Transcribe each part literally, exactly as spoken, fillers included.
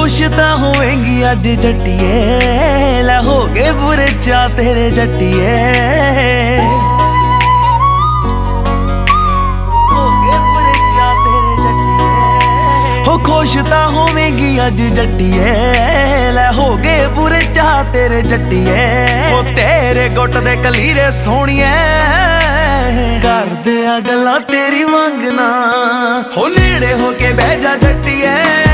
खुश तां होवेंगी अज जट्टिए, लै हो गए बुरे चा तेरे जट्टिए। हो गए बुरे चा तेरे जट्टिए, हो खुश तां होवेंगी अज जट्टिए, लै हो गए बुरे चा तेरे जट्टिए। हो तेरे गुट दे कलीरे सोहणिए, कर दिया गल्लां तेरी मंगना। हो नेड़े हो के बह जा जट्टिए,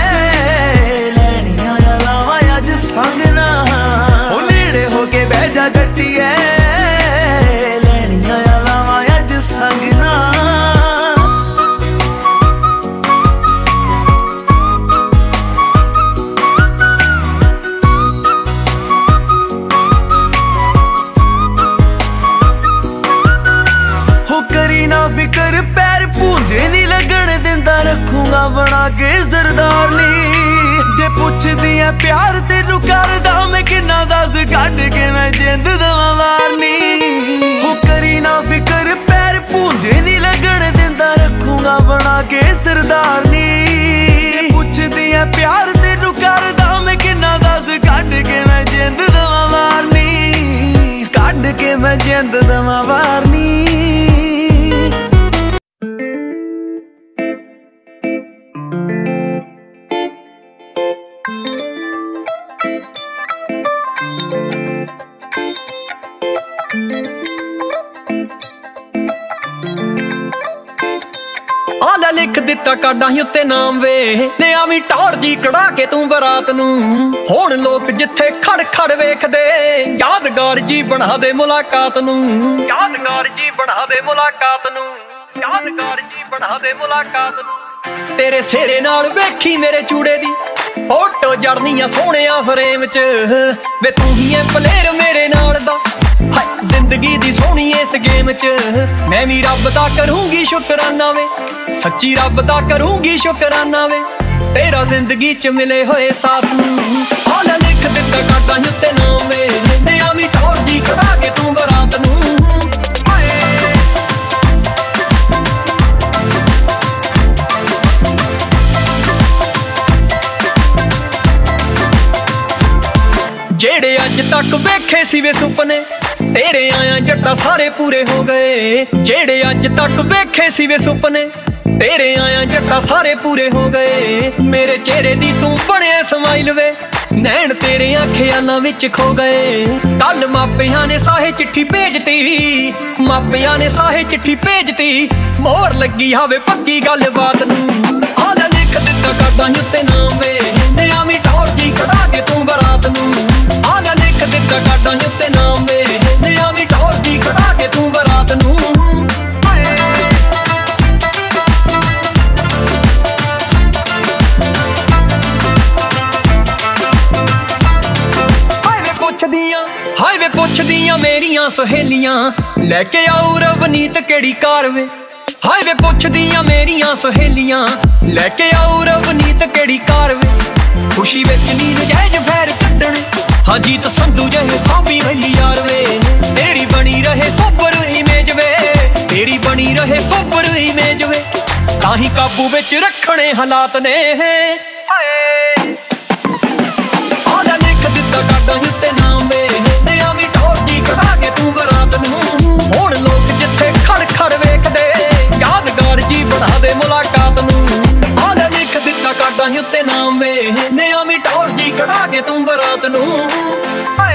लैनियां लावां अज संगना। हो नेड़े हो के बह जा जट्टिए, लैनियां लावां अज संगना। फिकर पैर पूंजे नी लगन दिंदा, रखूंगा बना के सरदारनी। जे पुछदी है प्यार तेनू करदा मैं किन्ना दस, कढ के मैं जिंद दवां वारनी। हो करी ना फिकर पैर पूंजे नी लगन दिंदा, रखूंगा बना के सरदारनी। जे पुछदी है प्यार तेनू करदा मैं किन्ना दस, कढ के मैं जिंद दवां वारनी। कढ के मैं जिंद दवां वारनी। आला लिख दिता काडा ही उत्ते नाम वे, ते आवी टौर जी कड़ा के तू बरात नू। हुण लोग जिथे खड़ खड़ वेखदे, यादगार जी बना दे मुलाकात नू। यादगार जी बना दे मुलाकात नू। यादगार जी बना दे मुलाकात नू। तेरे सेरे नाल वेखी मेरे चूड़े दी फोटो जड़नियां सोहणिया फ्रेम च। वे तू ही है प्लेयर मेरे नाल दा, जिंदगी दी सोहनी इस गेम च। मैं भी रब दा करूंगी शुकराना वे, सच्ची रब दा करूंगी शुकराना वे, तेरा जिंदगी च मिले होए साथ नू। आला लिख दिता काडा ही उत्ते नाम वे, ते आवी टौर जी कड़ा के तू बरात नू। जेड़े अज तक वेखे सी वे सुपने, तेरे आया जट्टा सारे पूरे हो गए। जेड़े अज तक वेखे सी वे सुपने, तेरे आया जट्टा सारे पूरे हो गए। मेरे चेहरे दी तू बने समाइल वे, नैन तेरे ख्यालां विच खो गए। कल मापियां ने साहे चिट्ठी भेजती, मापियां ने साहे चिट्ठी भेजती, मोहर लगी हावे पक्की गल बात नू। आला लिख दिता काडा ही उत्ते नाम वे, ते आवी टौर जी कड़ा के तू बरात नू। आला लिख दिता काडा ही उत्ते नाम वे, ते आवी टौर जी कड़ा के तू बरात नू। हाय वे पुछदियां मेरियां सहेलियां, लैके आऊ रवनीत केड़ी कार वे। हाय वे पुछदियां मेरियां सहेलियां, लैके आऊ रवनीत केड़ी कार वे। खुशी विच नी नजायज फैर कड्डणे, हाँ जीत संधू जहे सांभी वैली यार वे। तेरी बनी रहे सोबर इमेज वे, तेरी बनी रहे सोबर इमेज वे, ताही काबू विच रखणे हालात ने। आला लिख दिता काडा ही उत्ते नाम वे, ते आवी टौर जी कड़ा के तू बरात नू। हुण लोग जिथे खड़ खड़ वेखदे, यादगार जी बना दे मुलाकात नू। आला लिख दिता काडा ही उत्ते नाम वे, ते आवी टौर जी कड़ा के तू बरात नू।